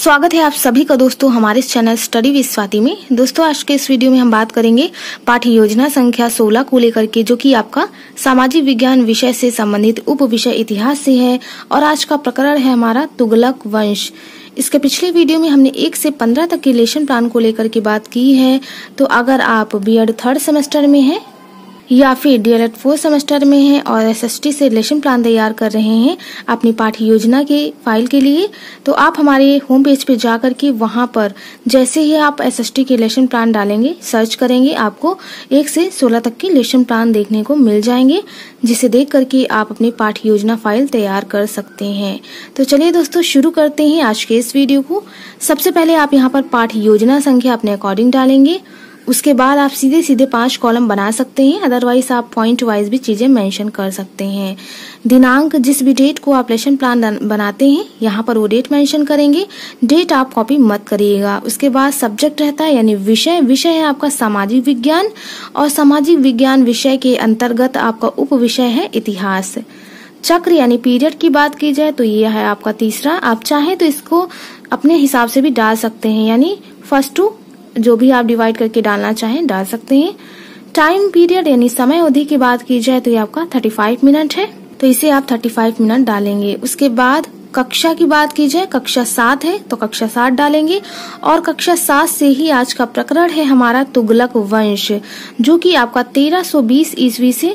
स्वागत है आप सभी का दोस्तों हमारे इस चैनल स्टडी विद स्वाति में। दोस्तों आज के इस वीडियो में हम बात करेंगे पाठ्य योजना संख्या 16 को लेकर के, जो कि आपका सामाजिक विज्ञान विषय से संबंधित उप विषय इतिहास से है। और आज का प्रकरण है हमारा तुगलक वंश। इसके पिछले वीडियो में हमने 1 से 15 तक के लेशन प्लान को लेकर के बात की है। तो अगर आप बीएड 3rd सेमेस्टर में हैं या फिर डीएलएड 4th सेमेस्टर में हैं और एसएसटी से लेशन प्लान तैयार कर रहे हैं अपनी पाठ्य योजना के फाइल के लिए, तो आप हमारे होम पेज पे जाकर के वहां पर जैसे ही आप एसएसटी के लेशन प्लान डालेंगे, सर्च करेंगे, आपको 1 से 16 तक के लेशन प्लान देखने को मिल जाएंगे, जिसे देख करके आप अपनी पाठ्य योजना फाइल तैयार कर सकते हैं। तो चलिए दोस्तों शुरू करते हैं आज के इस वीडियो को। सबसे पहले आप यहाँ पर पाठ्य योजना संख्या अपने अकॉर्डिंग डालेंगे। उसके बाद आप सीधे सीधे 5 कॉलम बना सकते हैं, अदरवाइज आप पॉइंट वाइज भी चीजें मेंशन कर सकते हैं। दिनांक, जिस भी डेट को आप लेशन प्लान बनाते हैं यहाँ पर वो डेट मेंशन करेंगे। डेट आप कॉपी मत करिएगा। उसके बाद सब्जेक्ट रहता है यानी विषय है आपका सामाजिक विज्ञान, और सामाजिक विज्ञान विषय के अंतर्गत आपका उप विषय है इतिहास। चक्र यानी पीरियड की बात की जाए तो ये है आपका तीसरा। आप चाहें तो इसको अपने हिसाब से भी डाल सकते हैं, यानी फर्स्ट टू जो भी आप डिवाइड करके डालना चाहें डाल सकते हैं। टाइम पीरियड यानी समय अवधि की बात की जाए तो ये आपका 35 मिनट है, तो इसे आप 35 मिनट डालेंगे। उसके बाद कक्षा की बात की जाए, कक्षा 7 है तो कक्षा 7 डालेंगे। और कक्षा 7 से ही आज का प्रकरण है हमारा तुगलक वंश, जो कि आपका 1320 ईस्वी से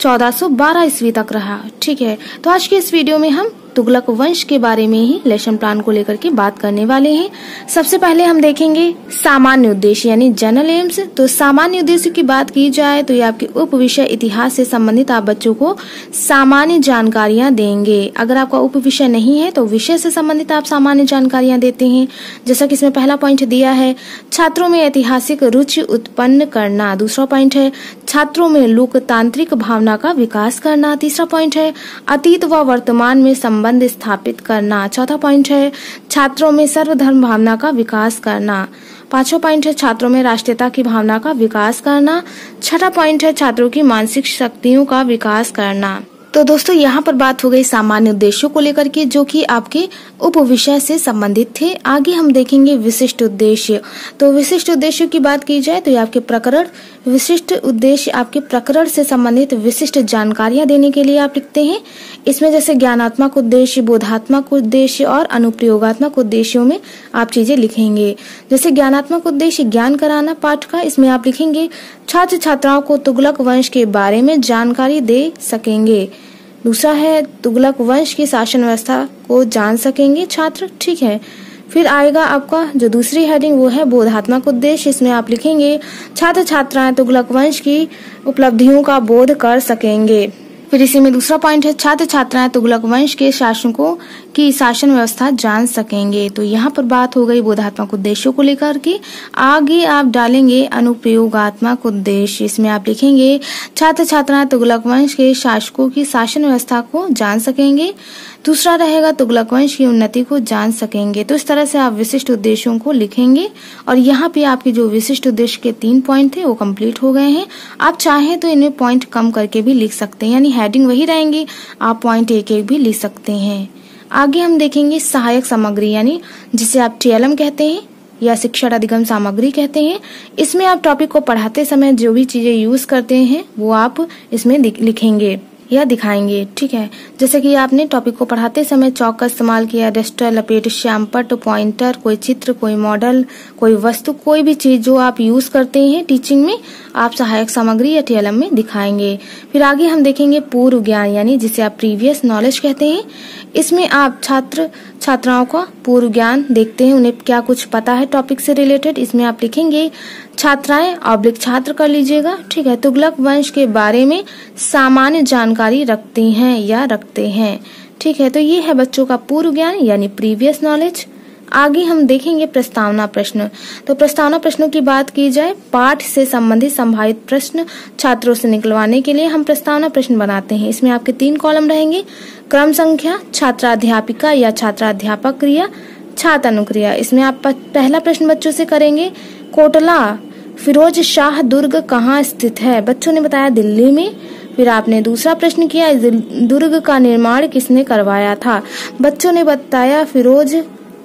1412 ईस्वी तक रहा। ठीक है, तो आज के इस वीडियो में हम तुगलक वंश के बारे में ही लेशन प्लान को लेकर के बात करने वाले हैं। सबसे पहले हम देखेंगे सामान्य उद्देश्य यानी जनरल एम्स। तो सामान्य उद्देश्य की बात की जाए तो ये आपके उप विषय इतिहास से संबंधित आप बच्चों को सामान्य जानकारियां देंगे। अगर आपका उप विषय नहीं है तो विषय से संबंधित आप सामान्य जानकारियां देते हैं। जैसा कि इसमें पहला पॉइंट दिया है, छात्रों में ऐतिहासिक रुचि उत्पन्न करना। दूसरा पॉइंट है, छात्रों में लोकतांत्रिक भावना का विकास करना। तीसरा पॉइंट है, अतीत व वर्तमान में संबंध स्थापित करना। चौथा पॉइंट है, छात्रों में सर्वधर्म भावना का विकास करना। पांचवा पॉइंट है, छात्रों में राष्ट्रीयता की भावना का विकास करना। छठा पॉइंट है, छात्रों की मानसिक शक्तियों का विकास करना। तो दोस्तों यहाँ पर बात हो गई सामान्य उद्देश्यों को लेकर के, जो कि आपके उप विषय से संबंधित थे। आगे हम देखेंगे विशिष्ट उद्देश्य। तो विशिष्ट उद्देश्य की बात की जाए तो ये आपके प्रकरण, विशिष्ट उद्देश्य आपके प्रकरण से संबंधित विशिष्ट जानकारियां देने के लिए आप लिखते हैं। इसमें जैसे ज्ञानात्मक उद्देश्य, बोधात्मक उद्देश्य और अनुप्रयोगात्मक उद्देश्यों में आप चीजें लिखेंगे। जैसे ज्ञानात्मक उद्देश्य ज्ञान कराना पाठ का, इसमें आप लिखेंगे छात्र छात्राओं को तुगलक वंश के बारे में जानकारी दे सकेंगे। दूसरा है, तुगलक वंश की शासन व्यवस्था को जान सकेंगे छात्र। ठीक है, फिर आएगा आपका जो दूसरी हेडिंग वो है बोधात्मक उद्देश्य। इसमें आप लिखेंगे छात्र छात्राएं तुगलक वंश की उपलब्धियों का बोध कर सकेंगे। फिर इसी में दूसरा पॉइंट है, छात्र छात्राएं तुगलक वंश के शासकों की शासन व्यवस्था जान सकेंगे। तो यहाँ पर बात हो गई बोधात्मक उद्देश्यों को लेकर के। आगे आप डालेंगे अनुप्रयोगात्मक उद्देश्य। इसमें आप लिखेंगे छात्र छात्राएं तुगलक वंश के शासकों की शासन व्यवस्था को जान सकेंगे। दूसरा रहेगा तुगलक वंश की उन्नति को जान सकेंगे। तो इस तरह से आप विशिष्ट उद्देश्यों को लिखेंगे। और यहाँ पे आपके जो विशिष्ट उद्देश्य के 3 पॉइंट थे वो कंप्लीट हो गए हैं। आप चाहें तो इन्हें पॉइंट कम करके भी लिख सकते हैं, यानी हेडिंग वही रहेंगी, आप पॉइंट एक भी लिख सकते हैं। आगे हम देखेंगे सहायक सामग्री, यानी जिसे आप TLM कहते हैं या शिक्षण अधिगम सामग्री कहते हैं। इसमें आप टॉपिक को पढ़ाते समय जो भी चीजें यूज करते हैं वो आप इसमें लिखेंगे या दिखाएंगे। ठीक है, जैसे कि आपने टॉपिक को पढ़ाते समय चौक का इस्तेमाल किया, डस्टर, लपेट, श्यामपट्ट, पॉइंटर, कोई चित्र, कोई मॉडल, कोई वस्तु, कोई भी चीज जो आप यूज करते हैं टीचिंग में, आप सहायक सामग्री या TLM में दिखाएंगे। फिर आगे हम देखेंगे पूर्व ज्ञान, यानी जिसे आप प्रीवियस नॉलेज कहते हैं। इसमें आप छात्र छात्राओं का पूर्व ज्ञान देखते हैं, उन्हें क्या कुछ पता है टॉपिक से रिलेटेड। इसमें आप लिखेंगे छात्राएं ऑब्लिक छात्र कर लीजिएगा। ठीक है, तुगलक वंश के बारे में सामान्य जानकारी रखती हैं या रखते हैं। ठीक है, तो ये है बच्चों का पूर्व ज्ञान यानी प्रीवियस नॉलेज। आगे हम देखेंगे प्रस्तावना प्रश्न। तो प्रस्तावना प्रश्नों की बात की जाए, पाठ से संबंधित संभावित प्रश्न छात्रों से निकलवाने के लिए हम प्रस्तावना प्रश्न बनाते हैं। इसमें आपके 3 कॉलम रहेंगे, क्रम संख्या, छात्राध्यापिका या छात्राध्यापक क्रिया, छात्र अनुक्रिया। इसमें आप पहला प्रश्न बच्चों से करेंगे, कोटला फिरोज शाह दुर्ग कहाँ स्थित है? बच्चों ने बताया दिल्ली में। फिर आपने दूसरा प्रश्न किया, दुर्ग का निर्माण किसने करवाया था? बच्चों ने बताया फिरोज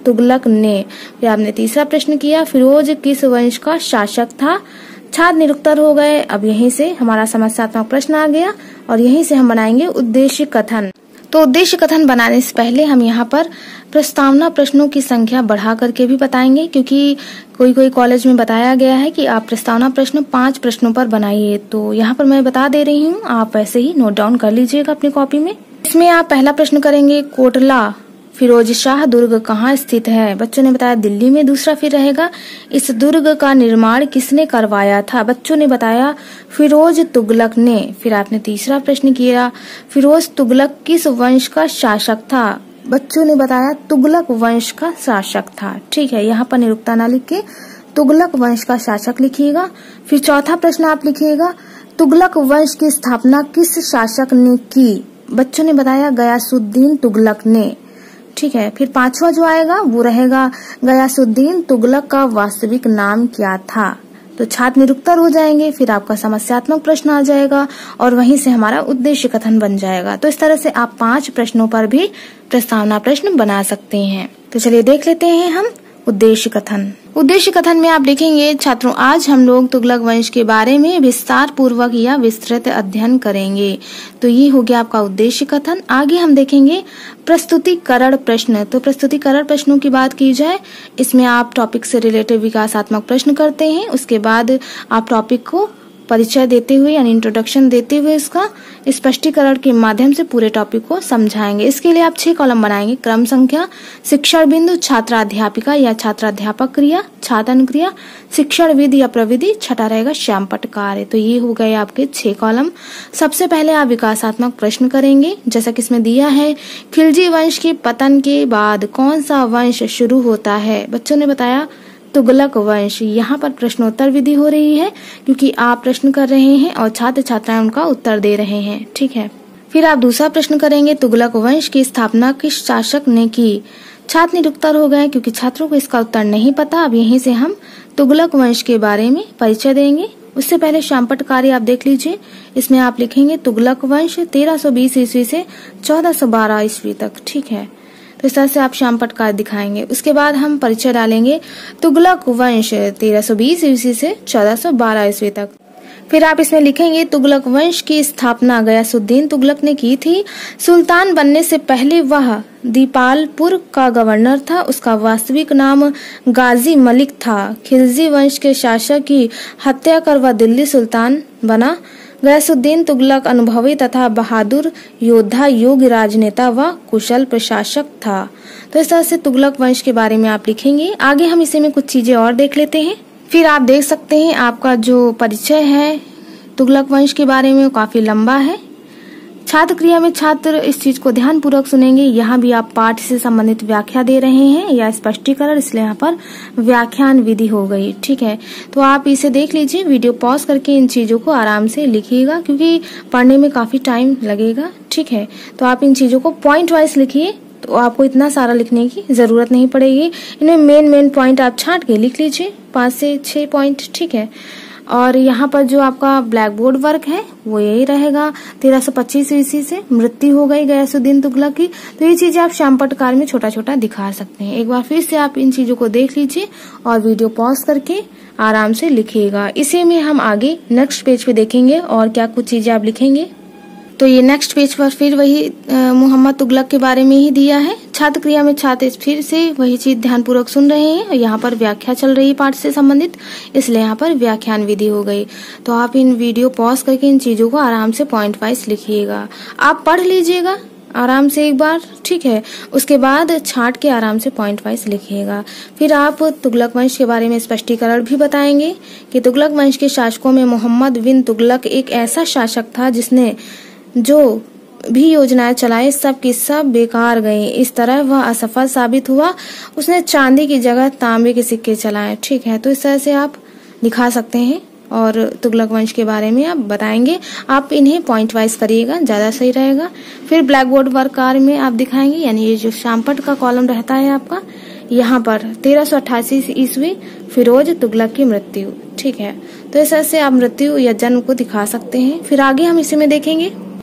तुगलक ने। फिर आपने तीसरा प्रश्न किया, फिरोज किस वंश का शासक था? छात्र निरुत्तर हो गए। अब यहीं से हमारा समस्यात्मक प्रश्न आ गया और यहीं से हम बनाएंगे उद्देश्य कथन। तो उद्देश्य कथन बनाने से पहले हम यहाँ पर प्रस्तावना प्रश्नों की संख्या बढ़ा करके भी बताएंगे, क्योंकि कोई कॉलेज में बताया गया है कि आप प्रस्तावना प्रश्न 5 प्रश्नों पर बनाइए। तो यहाँ पर मैं बता दे रही हूँ, आप वैसे ही नोट डाउन कर लीजिएगा अपनी कॉपी में। इसमें आप पहला प्रश्न करेंगे, कोटला फिरोजशाह दुर्ग कहाँ स्थित है? बच्चों ने बताया दिल्ली में। दूसरा फिर रहेगा, इस दुर्ग का निर्माण किसने करवाया था? बच्चों ने बताया फिरोज तुगलक ने। फिर आपने तीसरा प्रश्न किया, फिरोज तुगलक किस वंश का शासक था? बच्चों ने बताया तुगलक वंश का शासक था। ठीक है, यहाँ पर निरुक्ता ना लिख के तुगलक वंश का शासक लिखिएगा। फिर चौथा प्रश्न आप लिखिएगा, तुगलक वंश की स्थापना किस शासक ने की? बच्चों ने बताया गयासुद्दीन तुगलक ने। ठीक है, फिर पांचवा जो आएगा वो रहेगा, गयासुद्दीन तुगलक का वास्तविक नाम क्या था? तो छात्र निरुत्तर हो जाएंगे। फिर आपका समस्यात्मक प्रश्न आ जाएगा और वहीं से हमारा उद्देश्य कथन बन जाएगा। तो इस तरह से आप 5 प्रश्नों पर भी प्रस्तावना प्रश्न बना सकते हैं। तो चलिए देख लेते हैं हम उद्देश्य कथन। उद्देश्य कथन में आप देखेंगे, छात्रों आज हम लोग तुगलक वंश के बारे में विस्तार पूर्वक या विस्तृत अध्ययन करेंगे। तो ये हो गया आपका उद्देश्य कथन। आगे हम देखेंगे प्रस्तुतिकरण प्रश्न। तो प्रस्तुतिकरण प्रश्नों की बात की जाए, इसमें आप टॉपिक से रिलेटेड विकासात्मक प्रश्न करते हैं। उसके बाद आप टॉपिक को परिचय देते हुए यानी इंट्रोडक्शन देते हुए इसका स्पष्टीकरण के माध्यम से पूरे टॉपिक को समझाएंगे। इसके लिए आप 6 कॉलम बनाएंगे। क्रम संख्या, शिक्षण बिंदु, छात्राध्यापिका या छात्राध्यापक क्रिया, छात्र अनुक्रिया, शिक्षण विधि या प्रविधि, छठा रहेगा श्यामपट्ट कार्य। तो ये हो गए आपके 6 कॉलम। सबसे पहले आप विकासात्मक प्रश्न करेंगे, जैसा कि इसमें दिया है, खिलजी वंश के पतन के बाद कौन सा वंश शुरू होता है? बच्चों ने बताया तुगलक वंश। यहाँ पर प्रश्नोत्तर विधि हो रही है, क्योंकि आप प्रश्न कर रहे हैं और छात्र छात्राएं उनका उत्तर दे रहे हैं। ठीक है, फिर आप दूसरा प्रश्न करेंगे, तुगलक वंश की स्थापना किस शासक ने की? छात्र निरुत्तर हो गए, क्योंकि छात्रों को इसका उत्तर नहीं पता। अब यहीं से हम तुगलक वंश के बारे में परिचय देंगे। उससे पहले श्यामपट्ट कार्य आप देख लीजिए। इसमें आप लिखेंगे तुगलक वंश 1320 ईस्वी से 1412 ईस्वी तक। ठीक है, तो इस तरह से आप श्यामपट्ट कार्य दिखाएंगे। उसके बाद हम परिचय डालेंगे तुगलक वंश 1320 ईस्वी से 1412 ईस्वी तक। फिर आप इसमें लिखेंगे तुगलक वंश की स्थापना गयासुद्दीन तुगलक ने की थी। सुल्तान बनने से पहले वह दीपालपुर का गवर्नर था। उसका वास्तविक नाम गाजी मलिक था। खिलजी वंश के शासक की हत्या कर वह दिल्ली सुल्तान बना। गयासुद्दीन तुगलक अनुभवी तथा बहादुर योद्धा, योग्य राजनेता व कुशल प्रशासक था। तो इस तरह से तुगलक वंश के बारे में आप लिखेंगे। आगे हम इसी में कुछ चीजें और देख लेते हैं। फिर आप देख सकते हैं आपका जो परिचय है तुगलक वंश के बारे में काफी लंबा है। छात्र क्रिया में छात्र इस चीज को ध्यान पूर्वक सुनेंगे। यहाँ भी आप पाठ से संबंधित व्याख्या दे रहे हैं या स्पष्टीकरण, इसलिए यहाँ पर व्याख्यान विधि हो गई। ठीक है, तो आप इसे देख लीजिए, वीडियो पॉज करके इन चीजों को आराम से लिखिएगा, क्योंकि पढ़ने में काफी टाइम लगेगा। ठीक है, तो आप इन चीजों को पॉइंट वाइज लिखिए, तो आपको इतना सारा लिखने की जरूरत नहीं पड़ेगी। इनमें मेन पॉइंट आप छांट के लिख लीजिए, 5 से 6 पॉइंट। ठीक है, और यहाँ पर जो आपका ब्लैक बोर्ड वर्क है वो यही रहेगा। 1325 ईस्वी से मृत्यु हो गई गयासुद्दीन तुगलक की। तो ये चीजें आप श्यामपट्ट कार्य में छोटा छोटा दिखा सकते हैं। एक बार फिर से आप इन चीजों को देख लीजिए और वीडियो पॉज करके आराम से लिखिएगा। इसी में हम आगे नेक्स्ट पेज पे देखेंगे और क्या कुछ चीजें आप लिखेंगे। तो ये नेक्स्ट पेज पर फिर वही मोहम्मद तुगलक के बारे में ही दिया है। छात्र क्रिया में छात्र फिर से वही चीज ध्यानपूर्वक सुन रहे हैं। यहाँ पर व्याख्या चल रही है पाठ से संबंधित, इसलिए यहाँ पर व्याख्यान विधि हो गई। तो आप इन वीडियो पॉज करके इन चीजों को आराम से पॉइंट वाइज लिखिएगा। आप पढ़ लीजिएगा आराम से एक बार। ठीक है, उसके बाद छांट के आराम से पॉइंट वाइज लिखिएगा। फिर आप तुगलक वंश के बारे में स्पष्टीकरण भी बताएंगे कि तुगलक वंश के शासकों में मोहम्मद बिन तुगलक एक ऐसा शासक था जिसने जो भी योजनाएं चलाई सब की सब बेकार गई। इस तरह वह असफल साबित हुआ। उसने चांदी की जगह तांबे के सिक्के चलाए। ठीक है, तो इस तरह से आप दिखा सकते हैं और तुगलक वंश के बारे में आप बताएंगे। आप इन्हें पॉइंट वाइज करिएगा, ज्यादा सही रहेगा। फिर ब्लैक बोर्ड वर्क कार्य में आप दिखाएंगे, यानी ये जो श्यामपट्ट का कॉलम रहता है आपका, यहाँ पर 1388 ईस्वी फिरोज तुगलक की मृत्यु। ठीक है, तो इस तरह से आप मृत्यु या जन्म को दिखा सकते हैं। फिर आगे हम इसी में देखेंगे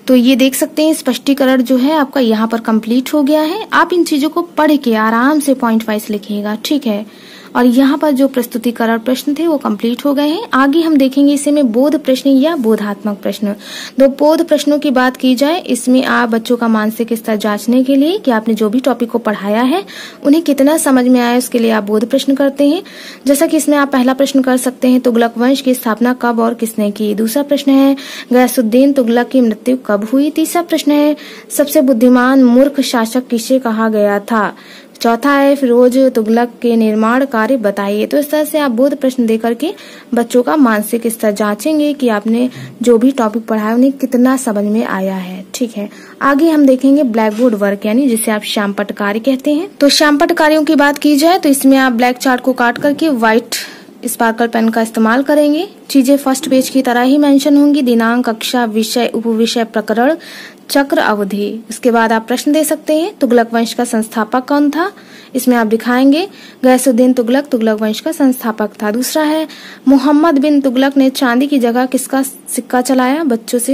तो ये देख सकते हैं स्पष्टीकरण जो है आपका यहाँ पर कंप्लीट हो गया है। आप इन चीजों को पढ़ के आराम से पॉइंट वाइज लिखिएगा, ठीक है। और यहाँ पर जो प्रस्तुतिकरण प्रश्न थे वो कंप्लीट हो गए हैं। आगे हम देखेंगे इसे में बोध प्रश्न या बोधात्मक प्रश्न। दो बोध प्रश्नों की बात की जाए, इसमें आप बच्चों का मानसिक स्तर जांचने के लिए कि आपने जो भी टॉपिक को पढ़ाया है उन्हें कितना समझ में आया, उसके लिए आप बोध प्रश्न करते हैं। जैसा कि इसमें आप पहला प्रश्न कर सकते हैं, तुगलक वंश की स्थापना कब और किसने की। दूसरा प्रश्न है, गयासुद्दीन तुगलक की मृत्यु कब हुई। तीसरा प्रश्न है, सबसे बुद्धिमान मूर्ख शासक किसे कहा गया था। चौथा है, फिरोज तुगलक के निर्माण कार्य बताइए। तो इस तरह से आप बोध प्रश्न दे करके बच्चों का मानसिक स्तर जांचेंगे कि आपने जो भी टॉपिक पढ़ाया उन्हें कितना समझ में आया है, ठीक है। आगे हम देखेंगे ब्लैक बोर्ड वर्क यानी जिसे आप श्यामपट्ट कार्य कहते हैं। तो श्यामपट्ट कार्यों की बात की जाए तो इसमें आप ब्लैक चार्ट को काट करके व्हाइट स्पार्कल पेन का इस्तेमाल करेंगे। चीजें फर्स्ट पेज की तरह ही मेंशन होंगी, दिनांक, कक्षा, विषय, उपविषय, प्रकरण, चक्र, अवधि। उसके बाद आप प्रश्न दे सकते हैं, तुगलक वंश का संस्थापक कौन था। इसमें आप दिखाएंगे गयासुद्दीन तुगलक तुगलक वंश का संस्थापक था। दूसरा है, मोहम्मद बिन तुगलक ने चांदी की जगह किसका सिक्का चलाया। बच्चों से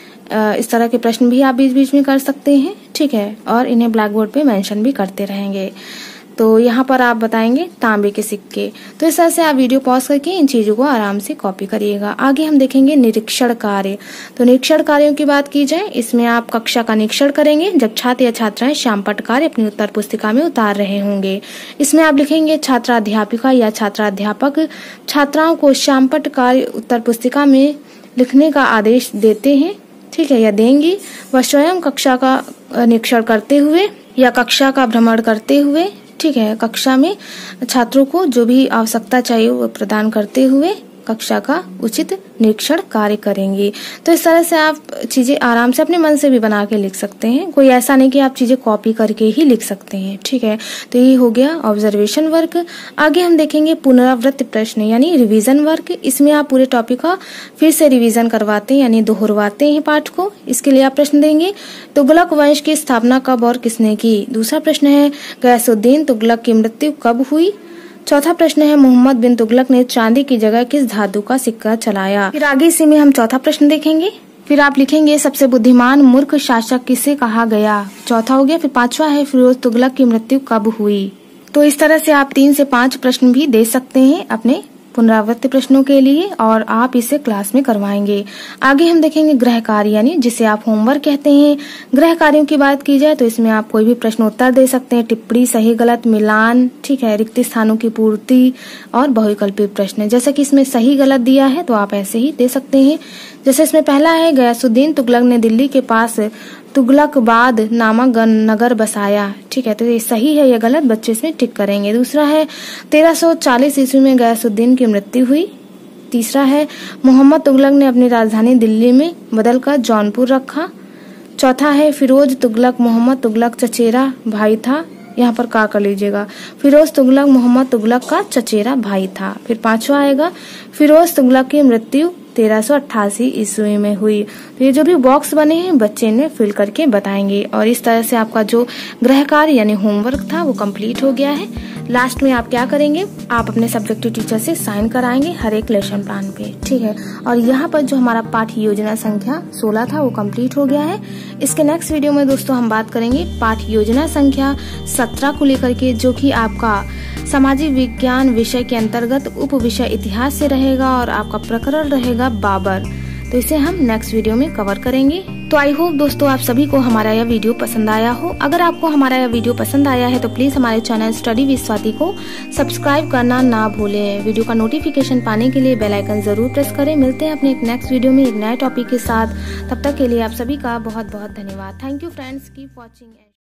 इस तरह के प्रश्न भी आप बीच बीच में कर सकते हैं, ठीक है। और इन्हें ब्लैक बोर्ड पे मेंशन भी करते रहेंगे। तो यहाँ पर आप बताएंगे तांबे के सिक्के। तो इस तरह से आप वीडियो पॉज करके इन चीजों को आराम से कॉपी करिएगा। आगे हम देखेंगे निरीक्षण कार्य। तो निरीक्षण कार्यों की बात की जाए, इसमें आप कक्षा का निरीक्षण करेंगे जब छात्र या छात्राएं श्यामपट्ट कार्य अपनी उत्तर पुस्तिका में उतार रहे होंगे। इसमें आप लिखेंगे छात्राध्यापिका या छात्राध्यापक छात्राओं को श्यामपट्ट कार्य उत्तर पुस्तिका में लिखने का आदेश देते हैं, ठीक है, या देंगी। वह स्वयं कक्षा का निरीक्षण करते हुए या कक्षा का भ्रमण करते हुए, ठीक है, कक्षा में छात्रों को जो भी आवश्यकता चाहिए वो प्रदान करते हुए कक्षा का उचित निरीक्षण कार्य करेंगी। तो इस तरह से आप चीजें आराम से अपने मन से भी बना के लिख सकते हैं। कोई ऐसा नहीं कि आप चीजें कॉपी करके ही लिख सकते हैं, ठीक है। तो ये हो गया ऑब्जर्वेशन वर्क। आगे हम देखेंगे पुनरावृत्ति प्रश्न यानी रिवीजन वर्क। इसमें आप पूरे टॉपिक का फिर से रिवीजन करवाते हैं यानी दोहरवाते हैं पाठ को। इसके लिए आप प्रश्न देंगे, तुगलक वंश की स्थापना कब और किसने की। दूसरा प्रश्न है, गयासुद्दीन तुगलक की मृत्यु कब हुई। चौथा प्रश्न है, मोहम्मद बिन तुगलक ने चांदी की जगह किस धातु का सिक्का चलाया। फिर आगे इसी में हम चौथा प्रश्न देखेंगे। फिर आप लिखेंगे सबसे बुद्धिमान मूर्ख शासक किसे कहा गया। चौथा हो गया। फिर पांचवा है, फिरोज तुगलक की मृत्यु कब हुई। तो इस तरह से आप 3 से 5 प्रश्न भी दे सकते हैं अपने पुनरावृत्ति प्रश्नों के लिए और आप इसे क्लास में करवाएंगे। आगे हम देखेंगे गृह कार्य यानी जिसे आप होमवर्क कहते हैं। गृह कार्यों की बात की जाए तो इसमें आप कोई भी प्रश्न उत्तर दे सकते हैं, टिप्पणी, सही गलत, मिलान, ठीक है, रिक्त स्थानों की पूर्ति और बहुविकल्पी प्रश्न। जैसे कि इसमें सही गलत दिया है तो आप ऐसे ही दे सकते हैं। जैसे इसमें पहला है, गयासुद्दीन तुगलक ने दिल्ली के पास तुगलकाबाद नामक नगर बसाया, ठीक है। तो ये सही है या गलत, बच्चे इसमें टिक करेंगे। दूसरा है, 1340 ईस्वी में गयासुद्दीन की मृत्यु हुई। तीसरा है, मोहम्मद तुगलक ने अपनी राजधानी दिल्ली में बदलकर जौनपुर रखा। चौथा है, फिरोज तुगलक मोहम्मद तुगलक चचेरा भाई था। यहाँ पर का कर लीजिएगा, फिरोज तुगलक मोहम्मद तुगलक का चचेरा भाई था। फिर पांचवा आएगा, फिरोज तुगलक की मृत्यु 1388 ईस्वी में हुई। तो ये जो भी बॉक्स बने हैं बच्चे इन्हें फिल करके बताएंगे। और इस तरह से आपका जो गृह कार्य यानी होमवर्क था वो कंप्लीट हो गया है। लास्ट में आप क्या करेंगे, आप अपने सब्जेक्टिव टीचर से साइन कराएंगे हर एक लेसन प्लान पे, ठीक है। और यहाँ पर जो हमारा पाठ योजना संख्या 16 था वो कंप्लीट हो गया है। इसके नेक्स्ट वीडियो में दोस्तों हम बात करेंगे पाठ योजना संख्या 17 को लेकर के, जो कि आपका सामाजिक विज्ञान विषय के अंतर्गत उप विषय इतिहास से रहेगा और आपका प्रकरण रहेगा बाबर। तो इसे हम नेक्स्ट वीडियो में कवर करेंगे। तो आई होप दोस्तों आप सभी को हमारा यह वीडियो पसंद आया हो। अगर आपको हमारा यह वीडियो पसंद आया है तो प्लीज हमारे चैनल स्टडी विद स्वाति को सब्सक्राइब करना ना भूलें। वीडियो का नोटिफिकेशन पाने के लिए बेल आइकन जरूर प्रेस करें। मिलते हैं अपने एक नेक्स्ट वीडियो में एक नए टॉपिक के साथ। तब तक के लिए आप सभी का बहुत बहुत धन्यवाद। Thank you friends, keep watching.